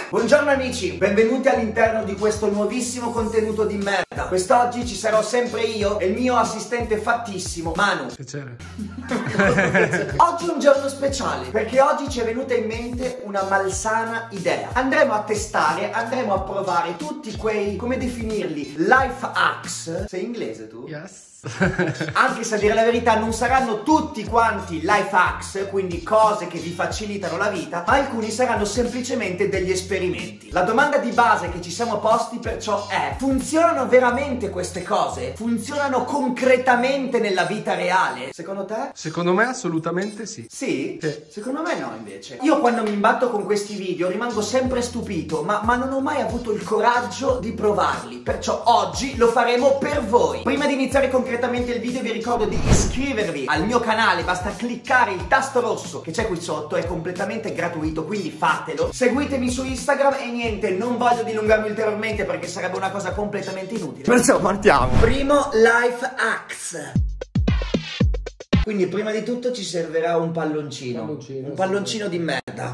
Buongiorno amici, benvenuti all'interno di questo nuovissimo contenuto di merda. Quest'oggi ci sarò sempre io e il mio assistente fattissimo, Manu. Piacere. Oggi è un giorno speciale, perché oggi ci è venuta in mente una malsana idea. Andremo a testare, andremo a provare tutti quei, come definirli, life hacks. Sei inglese tu? Yes. Anche se a dire la verità non saranno tutti quanti life hacks, quindi cose che vi facilitano la vita, ma alcuni saranno semplicemente degli esperimenti. La domanda di base che ci siamo posti perciò è: funzionano veramente queste cose? Funzionano concretamente nella vita reale? Secondo te? Secondo me assolutamente sì. Sì? Secondo me no invece. Io quando mi imbatto con questi video rimango sempre stupito, ma non ho mai avuto il coraggio di provarli. Perciò oggi lo faremo per voi. Prima di iniziare concretamente il video vi ricordo di iscrivervi al mio canale, basta cliccare il tasto rosso che c'è qui sotto, è completamente gratuito, quindi fatelo. Seguitemi su Instagram e niente, non voglio dilungarmi ulteriormente perché sarebbe una cosa completamente inutile. Perciò partiamo. Primo life hacks. Quindi prima di tutto ci servirà un palloncino. Un palloncino di merda.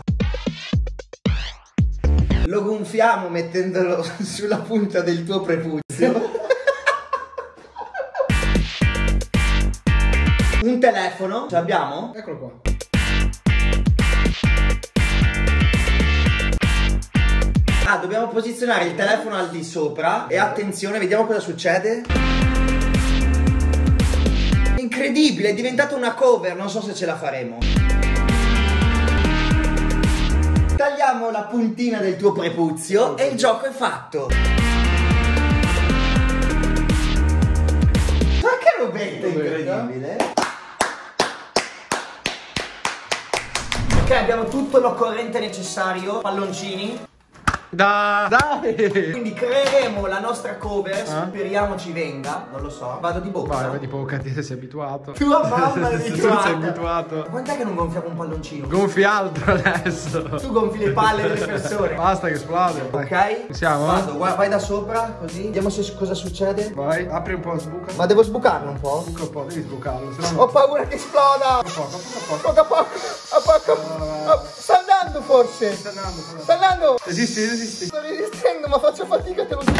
Lo gonfiamo mettendolo sulla punta del tuo prepuzio. Un telefono, ce l'abbiamo? Eccolo qua. Ah, dobbiamo posizionare il telefono al di sopra. E attenzione, vediamo cosa succede. Incredibile, è diventata una cover, non so se ce la faremo. Tagliamo la puntina del tuo prepuzio e il gioco è fatto. Ma che robetta incredibile! Ok, abbiamo tutto l'occorrente necessario. Palloncini. Dai! Quindi creeremo la nostra cover. Speriamo ci venga. Non lo so. Vado di bocca. Vai di bocca, ti sei abituato. Tua mamma è Tu abituata. sei abituato. Quant'è che non gonfiamo un palloncino? Gonfi altro adesso. Tu gonfi le palle delle persone. Basta che esplode. Ok? Siamo? Vado, vai da sopra, così. Vediamo cosa succede. Vai, apri un po', sbuca. Ma devo sbucarlo un po'? Sbuca un po', devi sbucarlo. Sennò Ho paura che esploda. poco a poco. Poco a poco. Sta andando forse. Sta andando. Sta andando. Resisti. Sto resistendo, ma faccio fatica, te lo dico.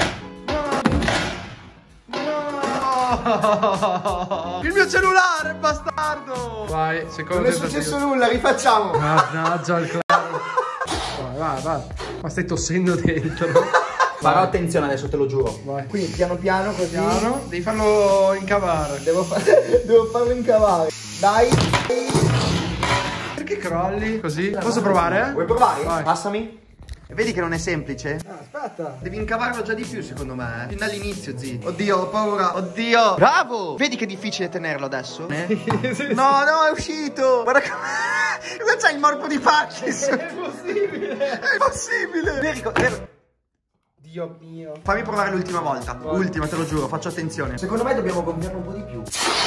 No! Il mio cellulare, bastardo! Vai, secondo Non è successo nulla, rifacciamo. Mannaggia il claro. Vai. Ma stai tossendo dentro. Farò attenzione adesso, te lo giuro. Vai. Quindi piano piano così. Piano, devi farlo incavare. Devo farlo incavare. Dai. Perché crolli così? Posso provare? Vuoi provare? Vai. Passami. E vedi che non è semplice? Aspetta. Devi incavarlo già di più secondo me, Fin dall'inizio, zi. Oddio, ho paura. Oddio. Bravo. Vedi che è difficile tenerlo adesso? Sì. No, è uscito. Guarda come... Cosa c'è il morbo di Parkinson? È possibile. È possibile. Dio mio. Fammi provare l'ultima volta. Vai. Ultima, te lo giuro, faccio attenzione. Secondo me dobbiamo gonfiarlo un po' di più.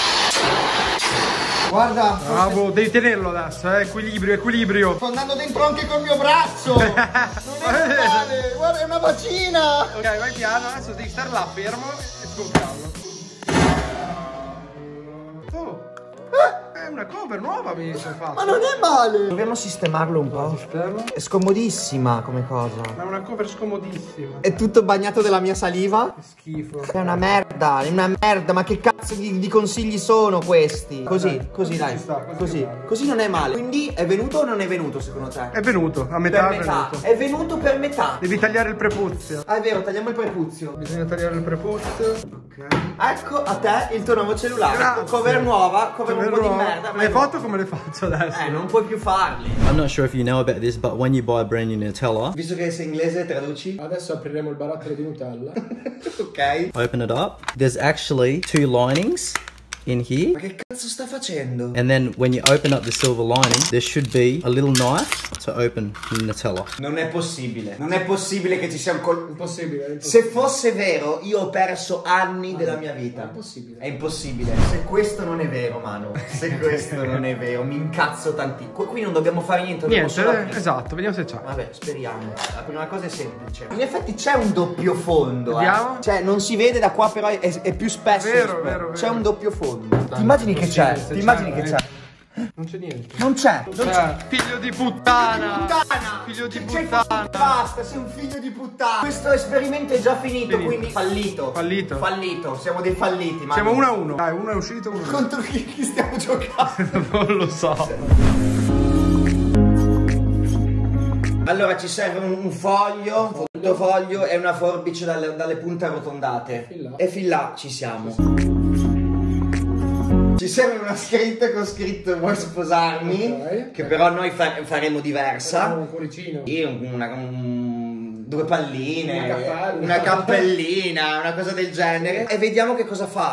Guarda. Bravo, devi tenerlo adesso, equilibrio. Sto andando dentro anche col mio braccio. Non è male. Guarda, è una bacina. Ok, vai piano, adesso devi stare là fermo e sgonfiarlo. Oh. È una cover nuova mi sono fatto. Ma non è male. Dobbiamo sistemarlo un po'. Sistema. È scomodissima come cosa. Ma è una cover scomodissima. È tutto bagnato della mia saliva. Che schifo. È una merda, ma che cazzo di consigli sono questi? Così dai, ci sta, così. vale. Così non è male. Quindi è venuto o non è venuto secondo te? È venuto, a metà Per è metà. venuto. È venuto per metà. Devi tagliare il prepuzio. Ah, è vero, tagliamo il prepuzio. Bisogna tagliare il prepuzio. Ok. Ecco a te il tuo nuovo cellulare. Grazie. Cover nuova, cover un po' di merda. Le foto come le faccio adesso? Non puoi più farli. I'm not sure if you know about this, but when you buy a brand new Nutella, Visto che sei inglese, traduci. Adesso apriremo il barattolo di Nutella. Ok. open it up, there's actually two linings in here. Ma che cazzo sta facendo? And then when you open up the silver lining, there should be a little knife to open the Nutella. Non è possibile. Non è possibile che ci sia un Impossibile. Se fosse vero, io ho perso anni della mia vita. È impossibile. È impossibile. Se questo non è vero, Manu. Se questo non è vero, mi incazzo tantissimo. Qui non dobbiamo fare niente. dobbiamo solo Niente, aprire. esatto, vediamo se c'è. Vabbè, speriamo. La prima cosa è semplice. In effetti c'è un doppio fondo. Vediamo. Cioè, non si vede da qua, però è più spesso. Vero. C'è un doppio fondo. Ti immagini che c'è? Ti immagini che c'è? Non c'è niente. Non c'è. Figlio di puttana. Figlio di puttana. Basta, sei un figlio di puttana. Questo esperimento è già finito, quindi fallito. Fallito. Siamo dei falliti. Siamo 1-1. Dai, uno è uscito, uno. Contro chi stiamo giocando? Non lo so. Allora ci serve un foglio, e una forbice dalle punte arrotondate. E fin là ci siamo. Ci serve una scritta con scritto vuoi sposarmi? Okay. Che però noi faremo diversa. Un cuoricino. Due palline, una cappellina, una cosa del genere. E vediamo che cosa fa.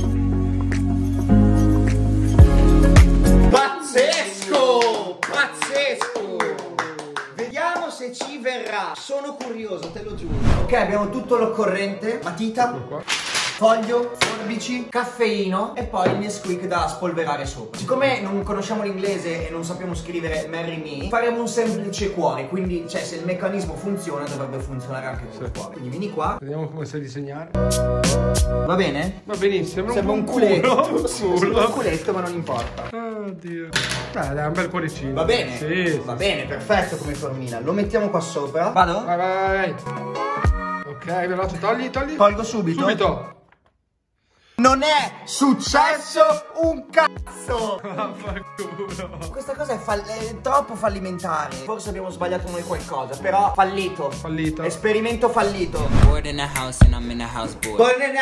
Pazzesco! Pazzesco! Vediamo se ci verrà. Sono curioso, te lo giuro. Ok, abbiamo tutto l'occorrente. Matita, foglio, forbici, caffeino e poi il Nesquik da spolverare sopra. Siccome non conosciamo l'inglese e non sappiamo scrivere marry me, faremo un semplice cuore. Quindi, cioè, se il meccanismo funziona, dovrebbe funzionare anche con il cuore. Quindi vieni qua. Vediamo come sai disegnare. Va bene? Va benissimo. Sembra un culetto. Sembra un culetto, ma non importa. Oddio. Dai, un bel cuoricino. Va bene? Sì. Va bene, perfetto come formina. Lo mettiamo qua sopra. Vado? Vai. Ok, veloce, togli. Tolgo subito. Non è successo un cazzo! Questa cosa è troppo fallimentare. Forse abbiamo sbagliato noi qualcosa, però fallito. Esperimento fallito. Bored in the house and I'm in the house bored. Bored in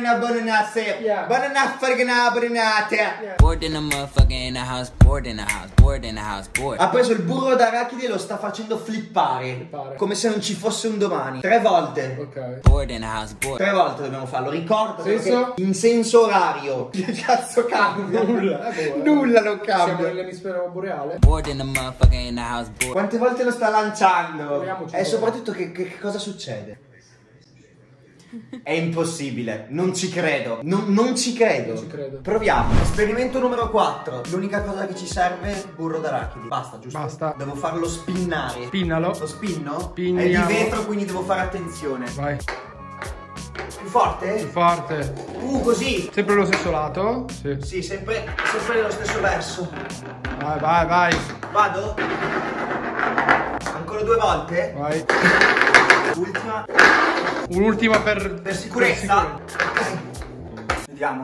the motherfucker in the house, bored in the house, bored. Ha preso il burro d'arachidi e lo sta facendo flippare. Come se non ci fosse un domani. 3 volte. Ok. Bored in the house, bored. 3 volte dobbiamo farlo. Ricorda senso? In senso orario. Che cazzo cambia? Nulla non cambia. Siamo nell'emisfero boreale. Bored in the motherfucker in the house, bored. Quante volte lo sta lanciando? E soprattutto che cosa succede? È impossibile, non ci credo. Non ci credo. Proviamo. Esperimento numero 4. L'unica cosa che ci serve è burro d'arachidi. Basta, giusto? Basta. Devo farlo spinnare. Spinnalo. Lo spinno? Spinniamo. È di vetro, quindi devo fare attenzione. Vai. Più forte? Più forte. Così. Sempre lo stesso lato? Sì. Sì, sempre nello stesso verso. Vai. Vado? Ancora 2 volte? Vai. Ultima. Un'ultima per sicurezza. Vediamo.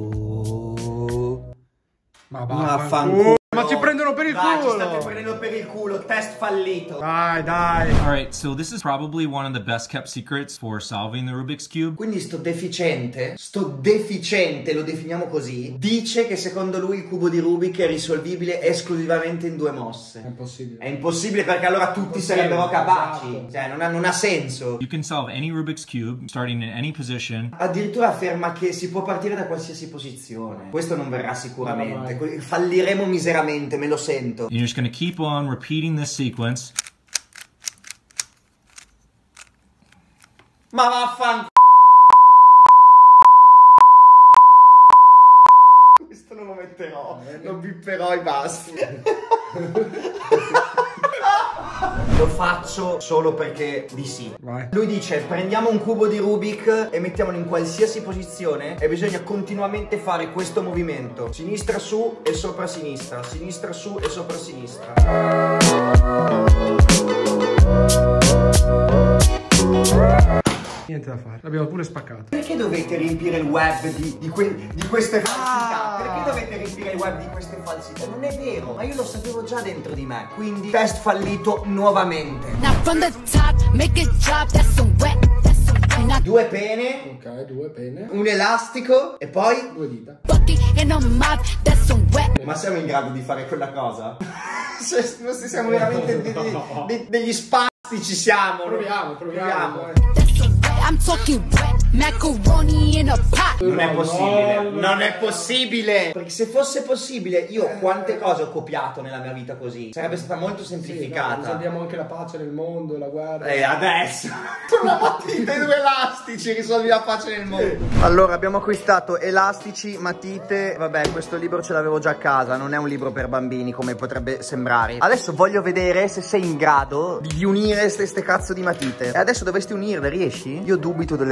Ma vaffanculo. Ma ci prendono per il culo. Ci state prendendo per il culo. Test fallito. Dai. Alright, so this is probably one of the best kept secrets for solving the Rubik's Cube. Quindi sto deficiente, lo definiamo così, dice che secondo lui il cubo di Rubik è risolvibile esclusivamente in 2 mosse. È impossibile perché allora tutti sarebbero capaci. Cioè non ha senso. You can solve any Rubik's Cube starting in any position. Addirittura afferma che si può partire da qualsiasi posizione. Questo non verrà sicuramente. Falliremo miseramente. Me lo sento. And you're just going to keep on repeating this sequence. Ma vaffanculo. Questo non lo metterò. Lo bipperò i basti. Lo faccio solo perché di sì. Vai. Lui dice prendiamo un cubo di Rubik e mettiamolo in qualsiasi posizione e bisogna continuamente fare questo movimento. Sinistra su e sopra sinistra. Sinistra su e sopra sinistra. Niente da fare. L'abbiamo pure spaccato. Perché dovete riempire il web di queste falsità? Perché dovete riempire il web di queste falsità? Non è vero, ma io lo sapevo già dentro di me. Quindi test fallito nuovamente. 2 pene. Ok, 2 pene. Un elastico e poi 2 dita. Ma siamo in grado di fare quella cosa? Se siamo veramente degli spastici siamo. Proviamo. I'm talking wet macaroni in a pot. Non è possibile, non è possibile. Perché se fosse possibile, io quante cose ho copiato nella mia vita così. Sarebbe stata molto semplificata. Risolviamo anche la pace nel mondo e la guerra. E adesso una matita e 2 elastici risolvi la pace nel mondo. Allora abbiamo acquistato elastici, matite. Vabbè, questo libro ce l'avevo già a casa. Non è un libro per bambini come potrebbe sembrare. Adesso voglio vedere se sei in grado di unire queste cazzo di matite. E adesso dovresti unirle, riesci? Io dubito delle tue capacità.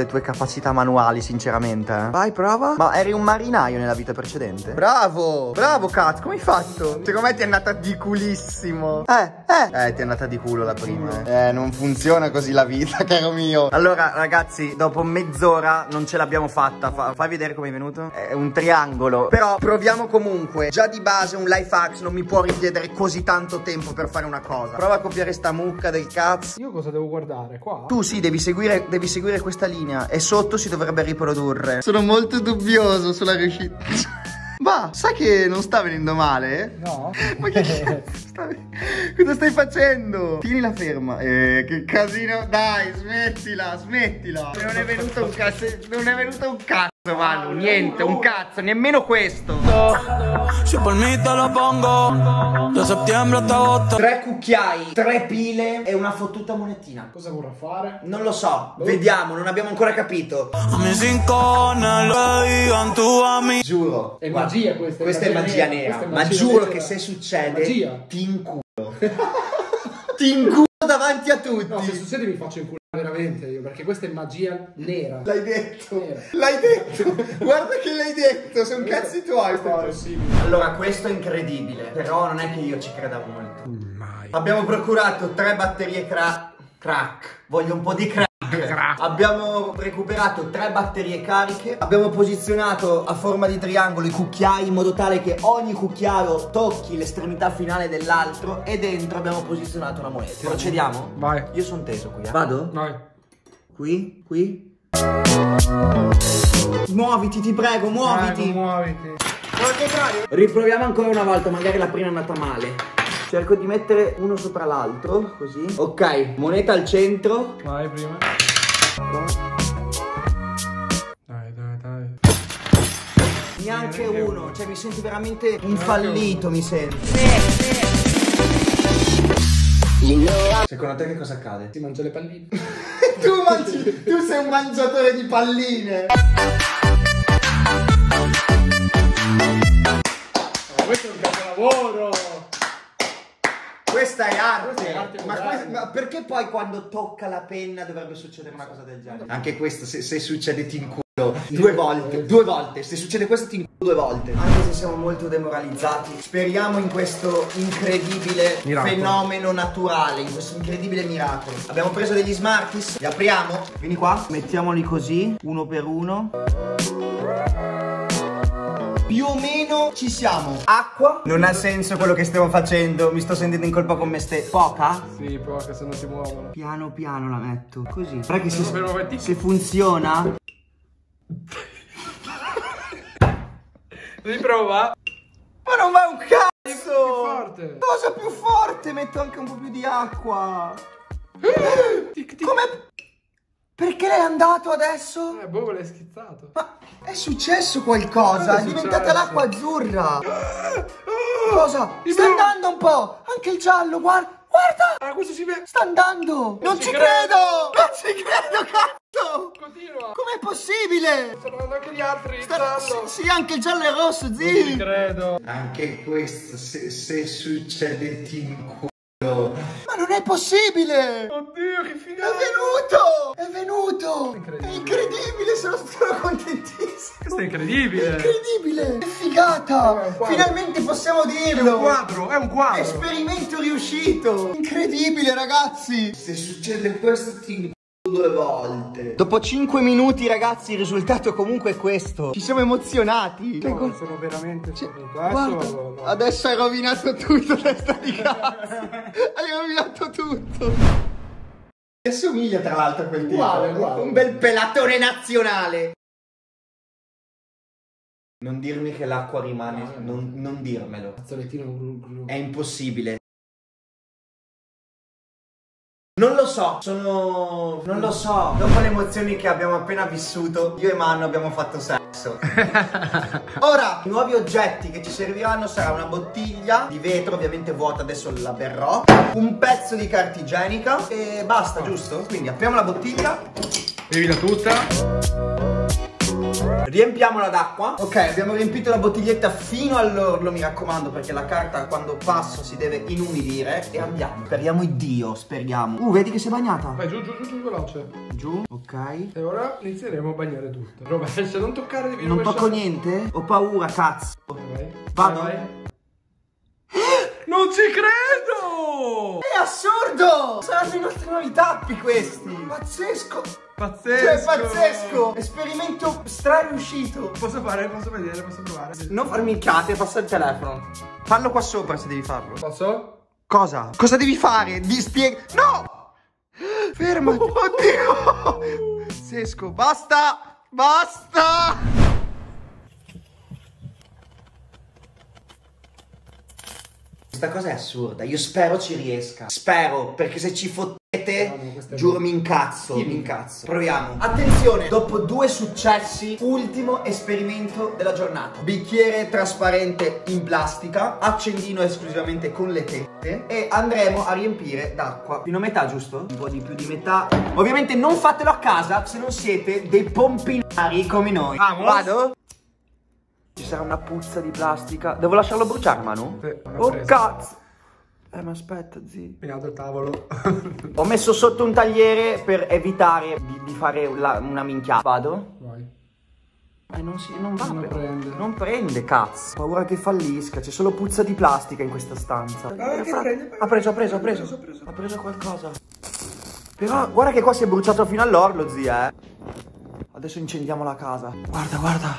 capacità manuali, sinceramente. Vai, prova. Ma eri un marinaio nella vita precedente? Bravo, bravo, cazzo, come hai fatto? Secondo me ti è andata di culissimo. Ti è andata di culo la prima. Non funziona così la vita, caro mio. Allora, ragazzi, dopo mezz'ora non ce l'abbiamo fatta. Fai vedere come è venuto? È un triangolo. Però proviamo comunque. Già di base un life hack non mi può richiedere così tanto tempo per fare una cosa. Prova a copiare sta mucca del cazzo. Io cosa devo guardare? Qua? Tu sì, devi seguire questa linea. E sotto si dovrebbe riprodurre. Sono molto dubbioso sulla riuscita. Ma sai che non sta venendo male? No. Ma che cosa stai facendo? Tienila ferma. Che casino. Dai, smettila. Non è venuto un cazzo. Non è venuto un cazzo, Manu. Niente, un cazzo, nemmeno questo. Si por mí te lo pongo da settembre hasta agosto. 3 cucchiai, 3 pile e una fottuta monetina. Cosa vorrà fare? Non lo so, vediamo, non abbiamo ancora capito. A mis rincones lo digan tu a mí. Giuro. È magia questa. Questa è magia nera. Ma giuro che se succede ti inculo. Ti inculo davanti a tutti. No, se succede mi faccio inculare veramente io, perché questa è magia nera. L'hai detto. Nera. L'hai detto. Guarda che l'hai detto. Sono cazzi tuoi. Allora, questo è incredibile. Però non è che io ci creda molto. Mai. Abbiamo procurato 3 batterie crack. Voglio un po' di crack. Abbiamo recuperato 3 batterie cariche. Abbiamo posizionato a forma di triangolo i cucchiai in modo tale che ogni cucchiaio tocchi l'estremità finale dell'altro. E dentro abbiamo posizionato una moneta. Procediamo? Vai. Io sono teso qui. Vado? Vai. Qui. Muoviti, ti prego, muoviti. Muoviti. Al contrario. Riproviamo ancora una volta, magari la prima è andata male. Cerco di mettere uno sopra l'altro, così. Ok, moneta al centro. Vai prima. Dai. Neanche uno, cioè mi sento veramente un fallito, mi sento. Secondo te che cosa accade? Si mangia le palline. tu sei un mangiatore di palline. Questo è un capolavoro. Questa è arte. Questa è arte Ma perché poi quando tocca la penna dovrebbe succedere una cosa del genere? Anche questo, se succede ti inculo 2 volte. Se succede questo ti inculo 2 volte. Anche se siamo molto demoralizzati, speriamo in questo incredibile fenomeno naturale, in questo incredibile miracolo. Abbiamo preso degli Smarties, li apriamo. Vieni qua, mettiamoli così, uno per uno. Più o meno ci siamo. Acqua. Non ha senso quello che stiamo facendo. Mi sto sentendo in colpa con me stesso. Poca? Sì, poca, se non si muovono. Piano piano la metto. Così. Guarda che se funziona. Riprova. Ma non va un cazzo. Più forte. Cosa più forte? Metto anche un po' più di acqua. Come? Perché l'hai andato adesso? Boh, l'hai schizzato. Ma è successo qualcosa? È diventata l'acqua azzurra. Cosa? Sta andando un po'. Anche il giallo, guarda. Questo si vede. Sta andando. Non ci credo. Non ci credo, cazzo. Continua. Com'è possibile? Stanno andando anche gli altri. Il giallo. Sì, anche il giallo e il rosso, Non ci credo. Anche questo, se succede ti inculo. Ma non è possibile! Oddio, che figata! È venuto! È incredibile, sono contentissimo! Questo è incredibile! Incredibile! È figata! Finalmente possiamo dirlo! È un quadro! Esperimento riuscito! Incredibile, ragazzi! Se succede questo ti inculo 2 volte. Dopo 5 minuti, ragazzi, il risultato comunque è questo. Ci siamo emozionati. Sono veramente Guarda, adesso hai rovinato tutto, testa di cazzo. Hai rovinato tutto. Ti assomiglia tra l'altro a quel tipo. Uguale. Un bel pelatone nazionale. Non dirmi che l'acqua rimane. Non dirmelo. Fazzolettino. È impossibile. Non lo so, non lo so. Dopo le emozioni che abbiamo appena vissuto, io e Manu abbiamo fatto sesso. Ora, i nuovi oggetti che ci serviranno sarà una bottiglia di vetro, ovviamente vuota, adesso la berrò, un pezzo di carta igienica e basta, giusto? Quindi apriamo la bottiglia. Bevila tutta. Riempiamola d'acqua. Ok, abbiamo riempito la bottiglietta fino all'orlo, mi raccomando, perché la carta quando passa si deve inumidire. E andiamo. Speriamo in Dio, speriamo. Vedi che si è bagnata. Vai giù, veloce. Giù, ok. E ora inizieremo a bagnare tutto. Rovescia, non toccare, devi Non rovesciare. tocco niente? Ho paura, cazzo. Vai. Vado? Vai. Non ci credo! È assurdo! Saranno i nostri nuovi tappi questi! Pazzesco! Pazzesco! Cioè, pazzesco! Esperimento riuscito! Posso fare? Posso vedere? Posso provare? Non far minchiate, passa il telefono. Fallo qua sopra se devi farlo. Posso? Cosa? Cosa devi fare? No! Fermati! Oddio! Pazzesco! Basta! Basta! Questa cosa è assurda, io spero ci riesca. Spero, perché se ci fottete, giuro mi incazzo, mi incazzo. Proviamo. Attenzione, dopo 2 successi, ultimo esperimento della giornata. Bicchiere trasparente in plastica, accendino esclusivamente con le tette e andremo a riempire d'acqua. Fino a metà, giusto? Un po' di più di metà. Ovviamente non fatelo a casa se non siete dei pompinari come noi. Vado? Ci sarà una puzza di plastica. Devo lasciarlo bruciare, Manu? Sì, oh cazzo! Ma aspetta, zii. Mi alzo il tavolo. Ho messo sotto un tagliere per evitare di fare una minchiata. Vado? Vai. Non va. Non prende. Non prende, cazzo. Ho paura che fallisca. C'è solo puzza di plastica in questa stanza. Prende. Ha preso qualcosa. Però guarda che qua si è bruciato fino all'orlo, zia, Adesso incendiamo la casa. Guarda.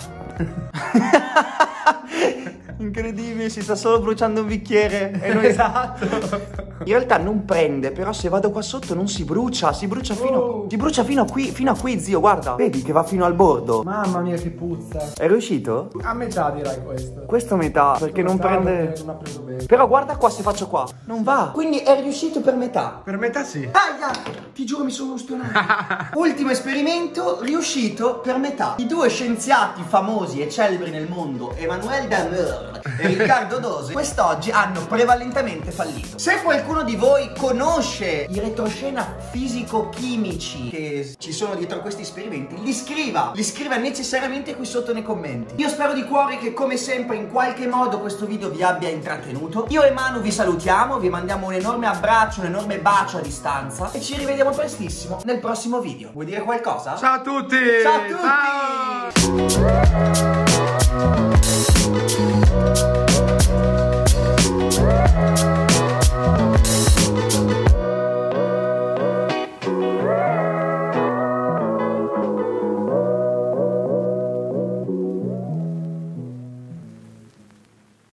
Incredibile, si sta solo bruciando un bicchiere. E noi... Esatto. In realtà non prende, però se vado qua sotto non si brucia. Si brucia fino a qui, zio, guarda. Vedi che va fino al bordo. Mamma mia che puzza. È riuscito? A metà direi questo. Questo a metà, perché non prende. Non ha preso bene. Però guarda qua se faccio qua. Non va. Quindi è riuscito per metà. Per metà sì. Aia! Ti giuro mi sono spionato. Ultimo esperimento riuscito per metà. I 2 scienziati famosi e celebri nel mondo, Emmanuel Damer e Riccardo Dose, quest'oggi hanno prevalentemente fallito. Se qualcuno di voi conosce i retroscena fisico-chimici che ci sono dietro questi esperimenti, li scriva necessariamente qui sotto nei commenti. Io spero di cuore che come sempre in qualche modo questo video vi abbia intrattenuto. Io e Manu vi salutiamo, vi mandiamo un enorme abbraccio, un enorme bacio a distanza e ci rivediamo prestissimo nel prossimo video. Vuoi dire qualcosa? Ciao a tutti! Ciao a tutti!